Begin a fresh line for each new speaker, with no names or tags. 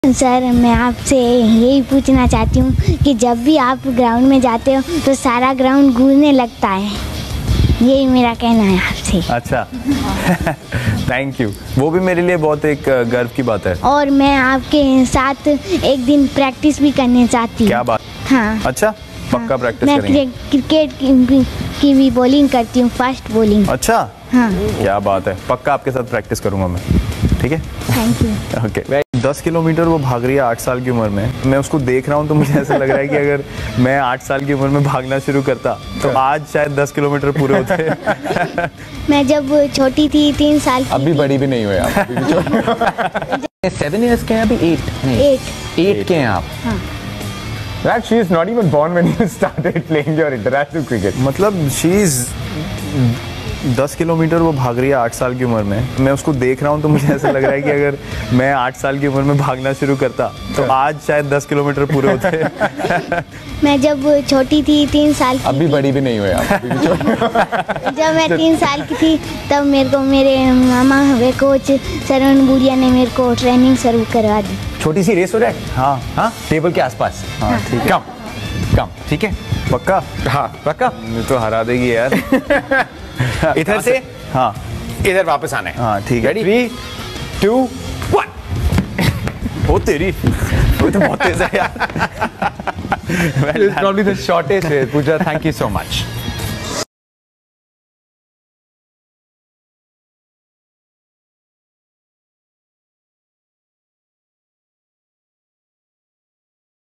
Sir मैं आपसे यही पूछना चाहती हूँ कि जब भी आप ग्राउंड में जाते हो तो सारा ग्राउंड गूंजने लगता है, यही मेरा कहना है आपसे।
अच्छा थैंक यू, वो भी मेरे लिए बहुत एक गर्व की बात है।
और मैं आपके साथ एक दिन प्रैक्टिस भी करने चाहती हूँ।
क्या बात?
हाँ।
अच्छा पक्का प्रैक्टिस
मैं
करेंगे।
क्रिकेट की भी बॉलिंग करती हूँ, फास्ट बॉलिंग।
अच्छा
हाँ।
क्या बात है, पक्का आपके साथ प्रैक्टिस करूंगा मैं, ठीक है?
Thank you.
ओके 10 किलोमीटर वो भाग रही है 8 साल की उम्र में। मैं उसको देख रहा हूँ तो मुझे ऐसा लग रहा है कि अगर मैं 8 साल की उम्र में भागना शुरू करता तो आज शायद 10 किलोमीटर पूरे होते।
मैं जब छोटी थी 3 साल की,
अभी बड़ी भी नहीं हुए आप। 7 years के हैं अभी? 8 के हैं आप?
हाँ।
That she is not even born when you started playing your international cricket.
मतलब शीज 10 किलोमीटर वो भाग रही है 8 साल की उम्र में। मैं उसको देख रहा हूँ तो मुझे ऐसा लग रहा है कि अगर मैं 8 साल की उम्र में भागना शुरू करता तो आज शायद 10 किलोमीटर पूरे होते।
मैं जब छोटी थी 3 साल की
अभी
थी,
बड़ी भी नहीं हुए आप।
जब मैं 3 साल की थी तब मेरे को मेरे मामा वे कोच सरवण बुढ़िया ने मेरे को ट्रेनिंग शुरू करवा दी।
छोटी सी रेस हो जाए।
हाँ
हाँ, टेबल के आसपास।
हाँ ठीक है,
कम ठीक है,
पक्का?
हाँ पक्का।
मैं तो हरा देगी यार।
इधर से
हाँ
इधर वापस आना है।
हाँ ठीक है।
3, 2, 1।
वो तेरी, वो तो बहुत तेज है यार।
It's probably the shortest race. Pooja, thank you so much.